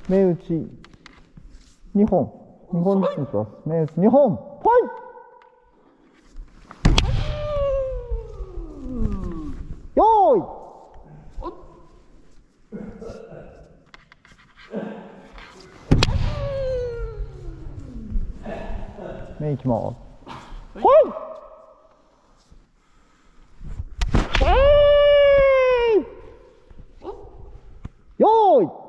目打ち2本。2本ずつにします。目打ち2本。ファイよーい。目いきます。ファイよーい。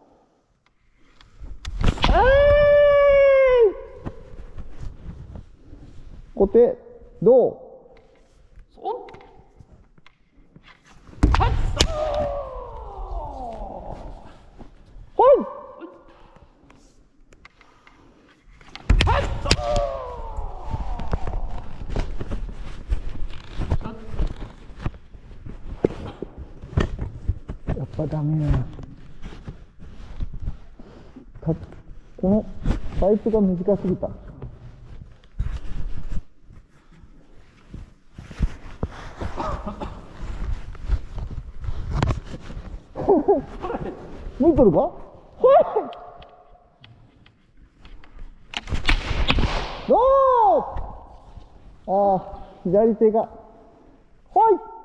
小手どうやっぱダメや。このパイプが短すぎた。向いとるか？ほい！どう？ああ、左手が。ほい！